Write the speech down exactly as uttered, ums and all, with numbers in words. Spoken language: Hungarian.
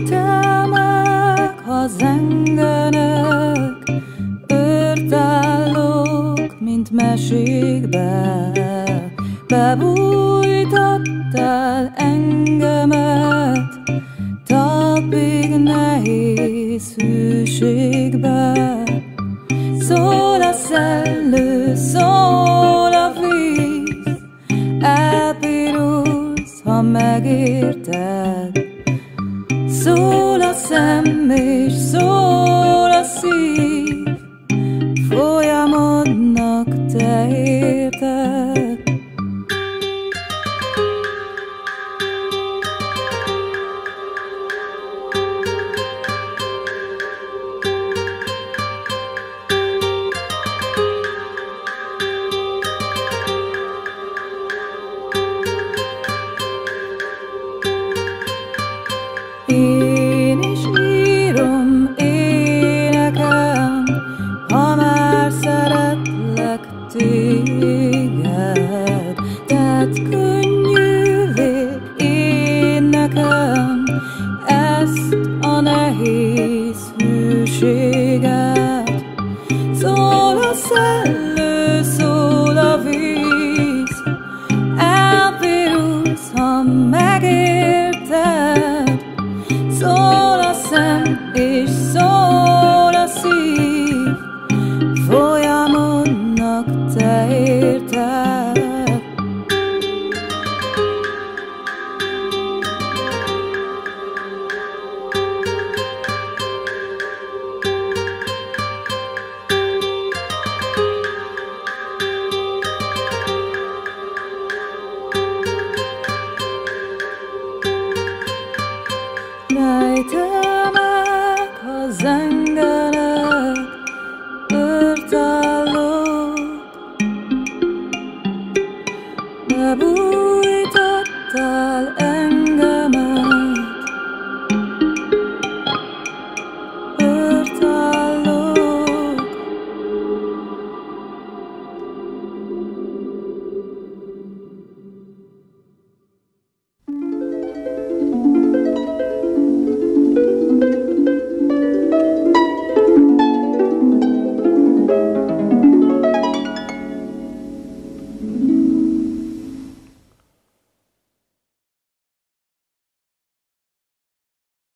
Rejtelmek, ha zengenek, őrt állok, mint mesékbe. Bebujtattál engemet, talpig nehéz hűségbe. Szól a szellő, szól a víz, április, ha megérted. Szól a szem és szól a szív, folyamodnak, te érted. Én is írom énekem, ha már szeretlek téged. Tedd könnyűvé én nekem ezt a nehéz hűséget. Szól a szellő, szól a víz, április, ha megérted. Szól a szem és szól a szív, folyamodnak, te érted. Rejtelmek, ha zengenek, őrt állok. Bebujtattál engem.